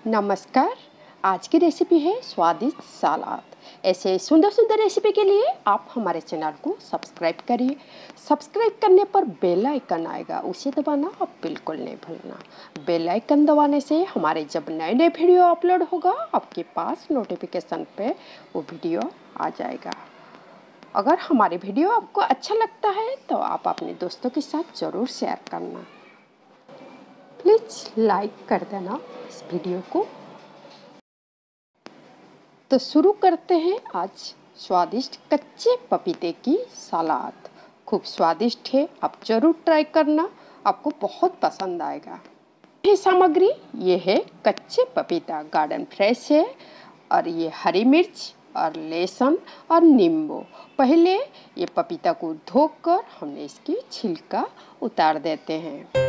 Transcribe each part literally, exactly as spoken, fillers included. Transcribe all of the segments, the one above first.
नमस्कार। आज की रेसिपी है स्वादिष्ट सलाद। ऐसे सुंदर सुंदर रेसिपी के लिए आप हमारे चैनल को सब्सक्राइब करिए। सब्सक्राइब करने पर बेल आइकन आएगा, उसे दबाना आप बिल्कुल नहीं भूलना। बेल आइकन दबाने से हमारे जब नए नए वीडियो अपलोड होगा आपके पास नोटिफिकेशन पे वो वीडियो आ जाएगा। अगर हमारी वीडियो आपको अच्छा लगता है तो आप अपने दोस्तों के साथ ज़रूर शेयर करना। प्लीज़ लाइक कर देना इस वीडियो को। तो शुरू करते हैं आज स्वादिष्ट कच्चे पपीते की सलाद। खूब स्वादिष्ट है, आप ज़रूर ट्राई करना, आपको बहुत पसंद आएगा। ये सामग्री ये है कच्चे पपीता, गार्डन फ्रेश है, और ये हरी मिर्च और लहसुन और नींबू। पहले ये पपीता को धोकर हमने इसकी छिलका उतार देते हैं।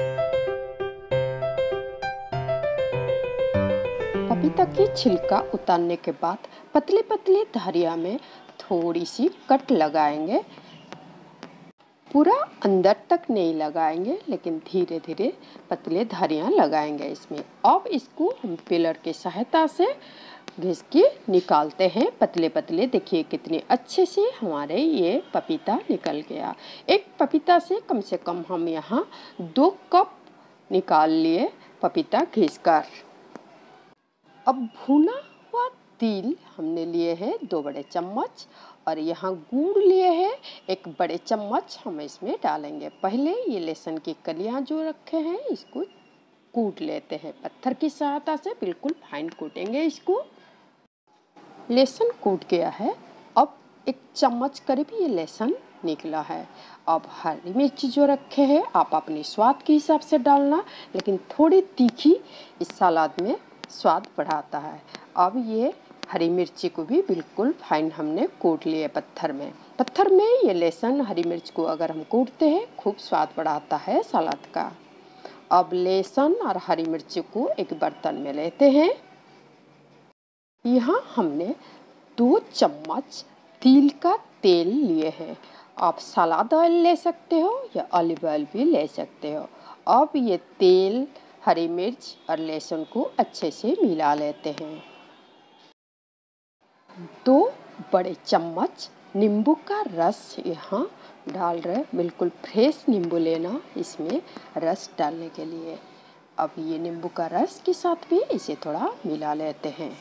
पपीता की छिलका उतारने के बाद पतले पतले धारियाँ में थोड़ी सी कट लगाएंगे। पूरा अंदर तक नहीं लगाएंगे, लेकिन धीरे धीरे पतले धारियाँ लगाएंगे इसमें। अब इसको हम पिलर की सहायता से घिस के निकालते हैं पतले पतले। देखिए कितने अच्छे से हमारे ये पपीता निकल गया। एक पपीता से कम से कम हम यहाँ दो कप निकाल लिए पपीता घिस कर। अब भुना हुआ तिल हमने लिए हैं दो बड़े चम्मच, और यहाँ गुड़ लिए हैं एक बड़े चम्मच हम इसमें डालेंगे। पहले ये लहसुन की कलियाँ जो रखे हैं इसको कूट लेते हैं पत्थर की सहायता से, बिल्कुल फाइन कूटेंगे इसको। लहसुन कूट गया है। अब एक चम्मच करीब ये लहसुन निकला है। अब हरी मिर्च जो रखे हैं आप अपने स्वाद के हिसाब से डालना, लेकिन थोड़ी तीखी इस सलाद में स्वाद बढ़ाता है। अब ये हरी मिर्ची को भी बिल्कुल फाइन हमने कूट लिए पत्थर में। पत्थर में ये लहसुन हरी मिर्च को अगर हम कूटते हैं खूब स्वाद बढ़ाता है सलाद का। अब लहसुन और हरी मिर्ची को एक बर्तन में लेते हैं। यहाँ हमने दो चम्मच तिल का तेल लिए हैं। आप सलाद ऑयल ले सकते हो या ऑलिव ऑयल भी ले सकते हो। अब ये तेल, हरी मिर्च और लहसुन को अच्छे से मिला लेते हैं। दो बड़े चम्मच नींबू का रस यहाँ डाल रहे, बिल्कुल फ्रेश नींबू लेना इसमें रस डालने के लिए। अब ये नींबू का रस के साथ भी इसे थोड़ा मिला लेते हैं।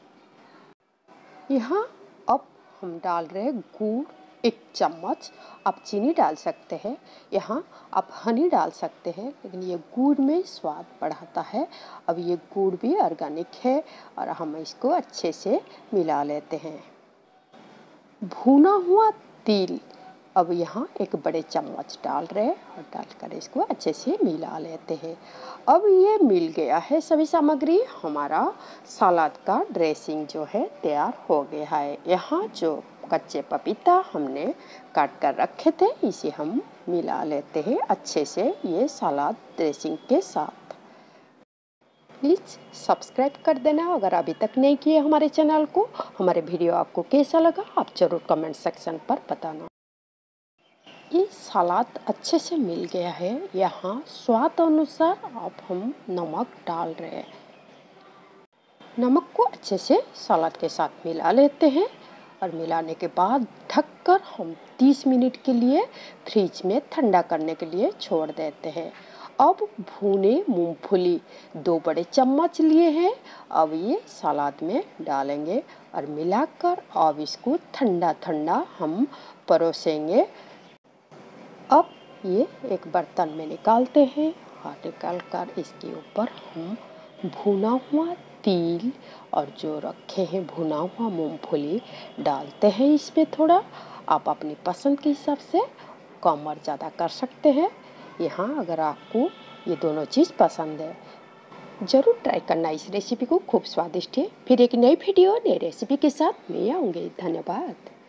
यहाँ अब हम डाल रहे गुड़ एक चम्मच। आप चीनी डाल सकते हैं, यहाँ आप हनी डाल सकते हैं, लेकिन ये गुड़ में स्वाद बढ़ाता है। अब ये गुड़ भी ऑर्गेनिक है और हम इसको अच्छे से मिला लेते हैं। भुना हुआ तिल अब यहाँ एक बड़े चम्मच डाल रहे हैं और डालकर इसको अच्छे से मिला लेते हैं। अब ये मिल गया है सभी सामग्री, हमारा सलाद का ड्रेसिंग जो है तैयार हो गया है। यहाँ जो कच्चे पपीता हमने काट कर रखे थे इसे हम मिला लेते हैं अच्छे से ये सलाद ड्रेसिंग के साथ। प्लीज़ सब्सक्राइब कर देना अगर अभी तक नहीं किए हमारे चैनल को। हमारे वीडियो आपको कैसा लगा आप ज़रूर कमेंट सेक्शन पर बताना। ये सलाद अच्छे से मिल गया है। यहाँ स्वाद अनुसार अब हम नमक डाल रहे हैं। नमक को अच्छे से सलाद के साथ मिला लेते हैं, और मिलाने के बाद ढककर हम तीस मिनट के लिए फ्रिज में ठंडा करने के लिए छोड़ देते हैं। अब भुने मूंगफली दो बड़े चम्मच लिए हैं, अब ये सलाद में डालेंगे और मिलाकर अब इसको ठंडा ठंडा हम परोसेंगे। अब ये एक बर्तन में निकालते हैं और निकाल कर इसके ऊपर हम भुना हुआ तिल और जो रखे हैं भुना हुआ मूंगफली डालते हैं इसमें। थोड़ा आप अपनी पसंद के हिसाब से कम और ज़्यादा कर सकते हैं। यहाँ अगर आपको ये दोनों चीज़ पसंद है ज़रूर ट्राई करना इस रेसिपी को, खूब स्वादिष्ट है। फिर एक नई वीडियो नई रेसिपी के साथ मैं आऊँगी। धन्यवाद।